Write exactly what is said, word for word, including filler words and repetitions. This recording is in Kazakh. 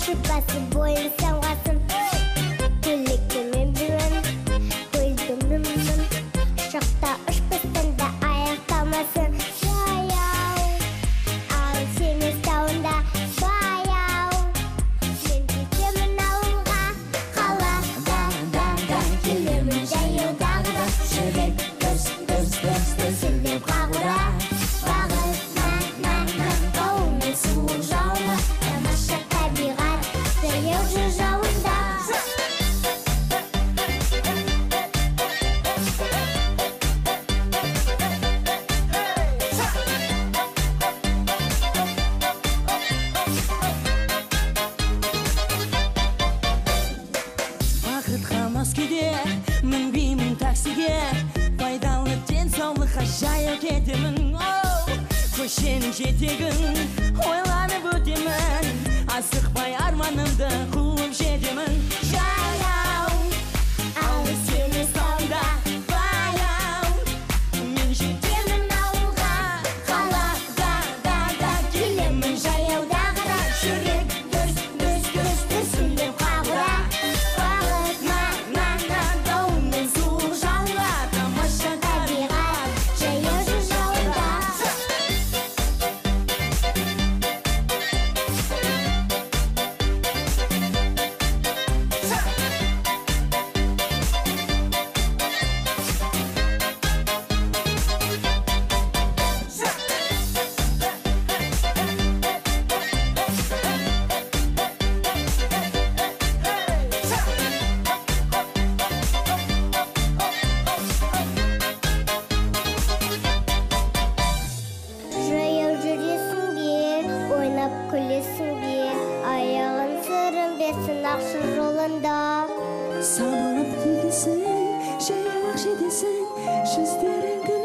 шипасы бойын самғасын. Көйлекті мен білмін, көйлді мүмін, шақта ұшпыстан да аяқтамасын. Жаяу, ал семіз тауында баяу, мен кетемін ауылға, қалаға келемін жаяу дағы да. Жүрек дүрс, дүрс, дүрс, дүрсілдеп қағура, бағыт тауымен суық жаула, тамаша табиғат жаяу жүр жауында. Бақытқа мас күйде мінбеймін таксиге, пайдалы денсаулыққа жаяу кетемін. Көшенің жетегін ойланып өтемін, асықпай арманымды қуып жетемін. Жаяу, алыс семіз тауында баяу, мен жетемін ауылға, қалаға да келемін жаяу дағы да. Жүрек дүрс, дүрс, дүрс, дүрсілдеп қағура, бағыт тауымен суық жаула, тамаша табиғат жаяу жүр жауында. Жаяу жүресің бе, ойнап күлесің бе, аяғын сүрінбесін ақшы жолында. Самғап келесің, жаяу ақ жетесің, жүздерің